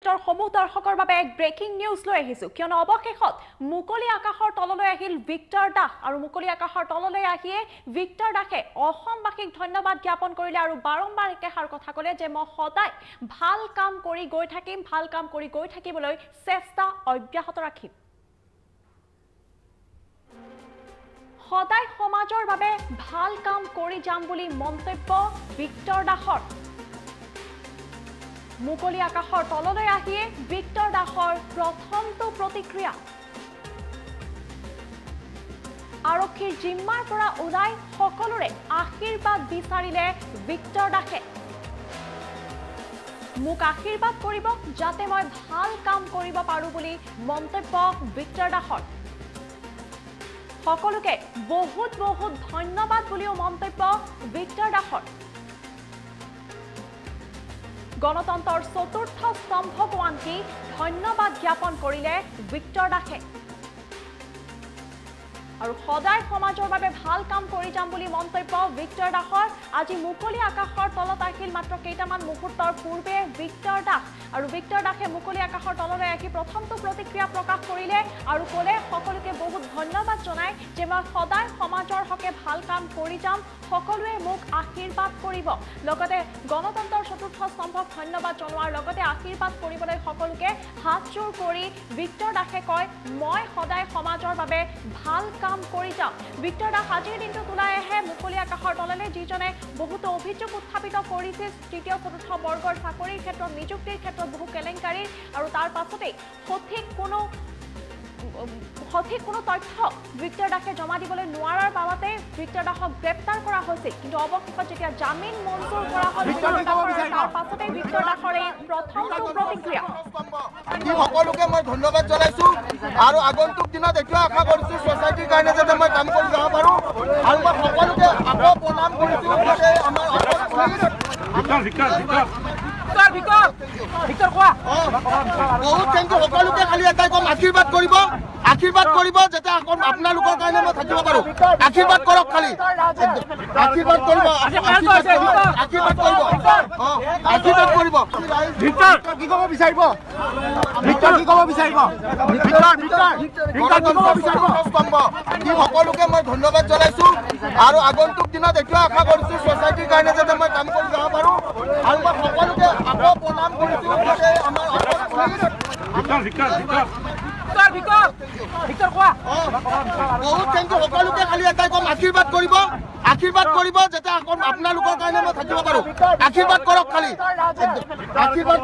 সমূহ দৰ্শকৰ বাবে এক ব্ৰেকিং নিউজ লৈ আহিছো কিয়নো অৱশেষত মুকলি আকাশৰ তললৈ আহিল ভিক্টৰ দাস আৰু মুকলি আকাশৰ তললৈ আহিয়ে ভিক্টৰ দাসে অসমবাসীক ধন্যবাদ জ্ঞাপন কৰিলে আৰু বাৰম্বাৰ একেষাৰ কথা ক'লে যে মই সদায় ভাল কাম কৰি গৈ থাকিম ভাল কাম কৰি গৈ থাকিবলৈ চেষ্টা অব্যাহত ৰাখিম সদায় সমাজৰ বাবে ভাল কাম কৰি যাম বুলি মন্তব্য ভিক্টৰ দাসৰ মুকলি আকাশৰ তললৈ আহিয়ে ভিক্টৰ দাসৰ প্ৰথমটো প্ৰতিক্ৰিয়া আৰক্ষীৰ জিম্মাৰ পৰা ওলাই সকলোৰে আশীৰ্বাদ বিচাৰিলে ভিক্টৰ দাসে মোক আশীৰ্বাদ কৰিব যাতে মই ভাল কাম কৰিব পাৰো বুলি মন্তব্য ভিক্টৰ দাসৰ সকলোকে বহুত বহুত ধন্যবাদ বুলিও মন্তব্য ভিক্টৰ দাসৰ গণতন্ত্ৰৰ চতুৰ্থ স্তম্ভকো আনকি ধন্যবাদ জ্ঞাপন কৰিলে ভিক্টৰ দাসে আৰু সদায় সমাজৰ বাবে ভাল কাম কৰি যাম বুলি মন্তব্য ভিক্টৰ দাসৰ আজি মুকলি আকাশৰ তলত আহিল মাত্ৰ কেইটামান মুহূৰ্তৰ পূৰ্বে ভিক্টৰ দাস আৰু ভিক্টৰ দাসে মুকলি আকাশৰ তললৈ আহি প্ৰথমটো প্ৰতিক্ৰিয়া প্ৰকাশ কৰিলে আৰু ক'লে সকলোকে বহুত ধন্যবাদ জনাই যে মই সদায় সমাজৰ হকে ভাল কাম কৰি যাম সকলোৱে মোক আশীৰ্বাদ কৰিব লগতে গণতন্ত্ৰৰ চতুৰ্থ স্তম্ভক ধন্যবাদ জনোৱাৰ লগতে আশীৰ্বাদ কৰিবলৈ সকলোকে হাতজোৰ কৰি ভিক্টৰ দাসে কয় মই সদায় সমাজৰ বাবে ভাল কাম কৰি যাম ভিক্টৰ দাস আজিৰ দিনটোত ওলাই আহে মুকলি আকাশৰ তললৈ যিজনে বহুতো অভিযোগ উত্থাপিত কৰিছিল তৃতীয় চতুৰ্থ বৰ্গৰ চাকৰিৰ ক্ষেত্ৰত নিযুক্তিৰ ক্ষেত্ৰত বহু কেলেংকাৰী আৰু তাৰ পাছতেই সঠিক কোনো তথ্য ভিক্টৰ দাসে জমা দিবলৈ নোৱাৰাৰ বাবতে ভিক্টৰ দাসক গ্ৰেপ্তাৰ কৰা হৈছিল কিন্তু অৱশেষত যেতিয়া জামিন মঞ্জুৰ কৰা হ'ল তাৰ পাছতে ভিক্টৰ দাসৰ এই প্ৰথমটো প্ৰতিক্ৰিয়া সকলোকে মই ধন্যবাদ জনাইছো আৰু আগন্তুক দিনত এইটো আশা কৰিছো ছ'চাইটিৰ কাৰণে যাতে মই কাম কৰি যাব পাৰো আৰু মই সকলোকে আকৌ প্ৰণাম কৰিছো যে আমাৰ বহুত থেংক ইউ সকলোকে খালি এটাই কম আশীৰ্বাদ কৰিব যাতে আপোনালোকৰ কাৰণে মই থাকিব পাৰো আশীৰ্বাদ কৰক খালি আশীৰ্বাদ কৰিব ভিক্টৰ কি ক'ব বিচাৰিব সকলোকে মই ধন্যবাদ জনাইছো আৰু আগন্তুক দিনত এইটো আশা কৰিছো ছ'চাইটিৰ কাৰণে যাতে মই কাম কৰি যাব পাৰো আৰু মই সকলোকে আকৌ প্ৰণাম কৰিছো যে আমাৰ বহুত থেংক ইউ সকলোকে খালি এটাই কম আশীৰ্বাদ কৰিব যাতে আপোনালোকৰ কাৰণে মই থাকিব পাৰো আশীৰ্বাদ কৰক খালি আশীৰ্বাদ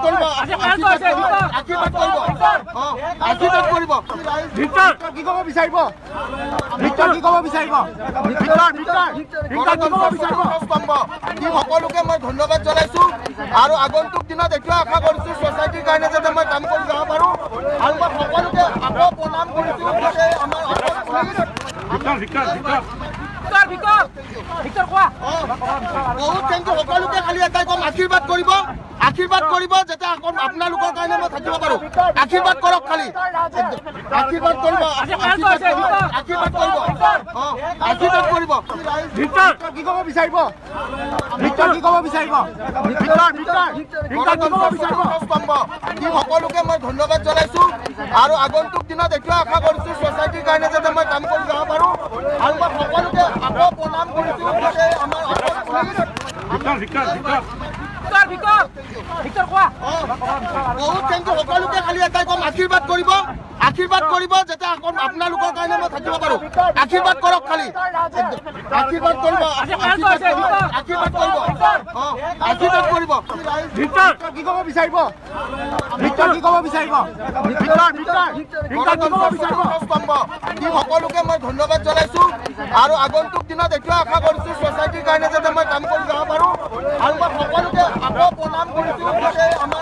কৰিব ভিক্টৰ কি ক'ব বিচাৰিব সকলোকে মই ধন্যবাদ জনাইছো আৰু আগন্তুক দিনত এইটো আশা কৰিছো ছ'চাইটিৰ কাৰণে যাতে মই কাম কৰি যাব পাৰো আৰু মই সকলোকে আকৌ প্ৰণাম কৰিছো যে আমাৰ বহুত থেংক ইউ সকলোকে খালি এটাই কম আশীৰ্বাদ কৰিব যাতে আপোনালোকৰ কাৰণে মই থাকিব পাৰো আশীৰ্বাদ কৰক খালি আশীৰ্বাদ কৰিব ভিক্টৰ কি ক'ব বিচাৰিব সকলোকে মই ধন্যবাদ জনাইছো আৰু আগন্তুক দিনত এইটো আশা কৰিছো ছ'চাইটিৰ কাৰণে যাতে মই কাম কৰি যাব পাৰো আৰু মই সকলোকে আকৌ প্ৰণাম কৰিছো যে আমাৰ বহুত থেংক ইউ সকলোকে খালি এটাই কম আশীৰ্বাদ কৰিব যাতে আপোনালোকৰ কাৰণে মই থাকিব পাৰো আশীৰ্বাদ কৰক খালি আশীৰ্বাদ কৰিব ভিক্টৰ কি ক'ব বিচাৰিব সকলোকে মই ধন্যবাদ জনাইছো আৰু আগন্তুক দিনত এইটো আশা কৰিছো ছ'চাইটিৰ কাৰণে যাতে মই কাম কৰি যাব পাৰো আৰু মই সকলোকে আকৌ প্ৰণাম কৰিছো যে আমাৰ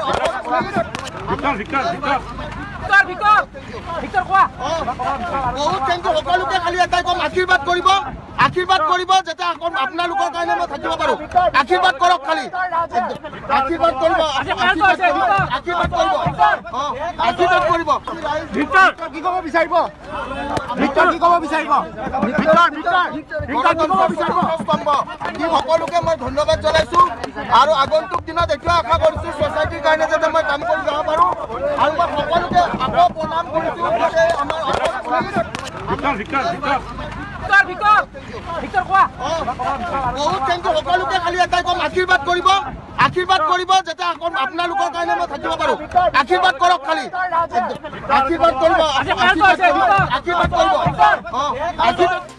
বহুত থেংক ইউ সকলোকে খালি এটাই কম আশীৰ্বাদ কৰিব যাতে আপোনালোকৰ কাৰণে মই থাকিব পাৰো আশীৰ্বাদ কৰক খালি আশীৰ্বাদ কৰিব ভিক্টৰ কি ক'ব বিচাৰিব সকলোকে মই ধন্যবাদ জনাইছো আৰু আগন্তুক দিনত এইটো আশা কৰিছো ছ'চাইটিৰ কাৰণে যাতে মই কাম কৰি যাব পাৰো আৰু মই সকলোকে আকৌ প্ৰণাম কৰিছোঁ যে আমাৰ বহুত থেংক ইউ সকলোকে খালি এটাই ক'ম আশীৰ্বাদ কৰিব যাতে আকৌ আপোনালোকৰ কাৰণে মই থাকিব পাৰোঁ আশীৰ্বাদ কৰক খালি আশীৰ্বাদ কৰিব